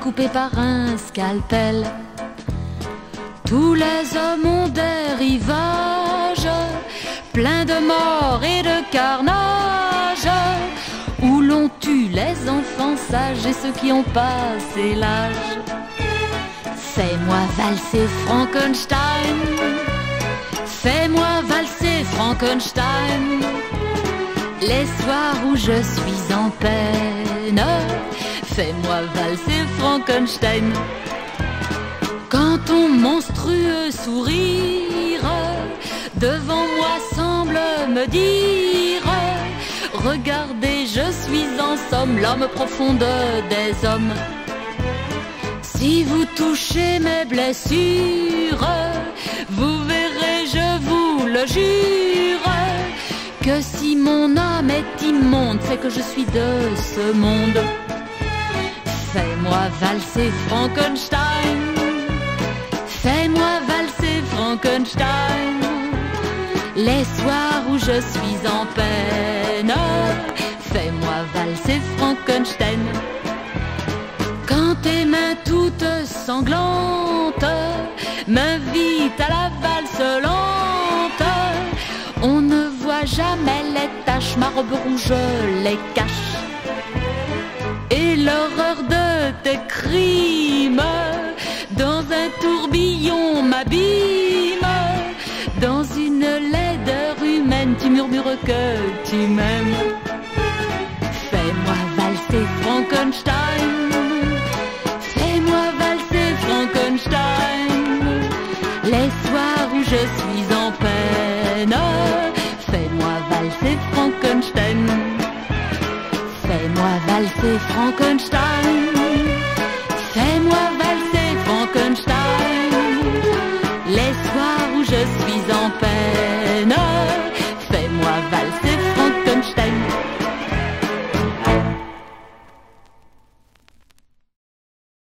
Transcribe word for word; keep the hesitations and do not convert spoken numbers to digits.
découpé par un scalpel. Tous les hommes ont des rivages pleins de morts et de carnage, où l'on tue les enfants sages et ceux qui ont passé l'âge. Fais-moi valser Frankenstein, fais-moi valser Frankenstein, les soirs où je suis en peine. Fais-moi valser Frankenstein. Quand ton monstrueux sourire devant moi semble me dire: regardez, je suis en somme l'homme profond des hommes. Si vous touchez mes blessures, vous verrez, je vous le jure, que si mon âme est immonde, c'est que je suis de ce monde. Fais-moi valser Frankenstein, fais-moi valser Frankenstein, les soirs où je suis en peine. Fais-moi valser Frankenstein. Quand tes mains toutes sanglantes m'invitent à la valse lente, on ne voit jamais les taches, ma robe rouge les cache. Et l'horreur de tes crimes dans un tourbillon m'abîme. Dans une laideur humaine, tu murmures que tu m'aimes. Fais-moi valser Frankenstein, fais-moi valser Frankenstein, les soirs où je suis en peine. Fais-moi valser Frankenstein, fais-moi valser Frankenstein.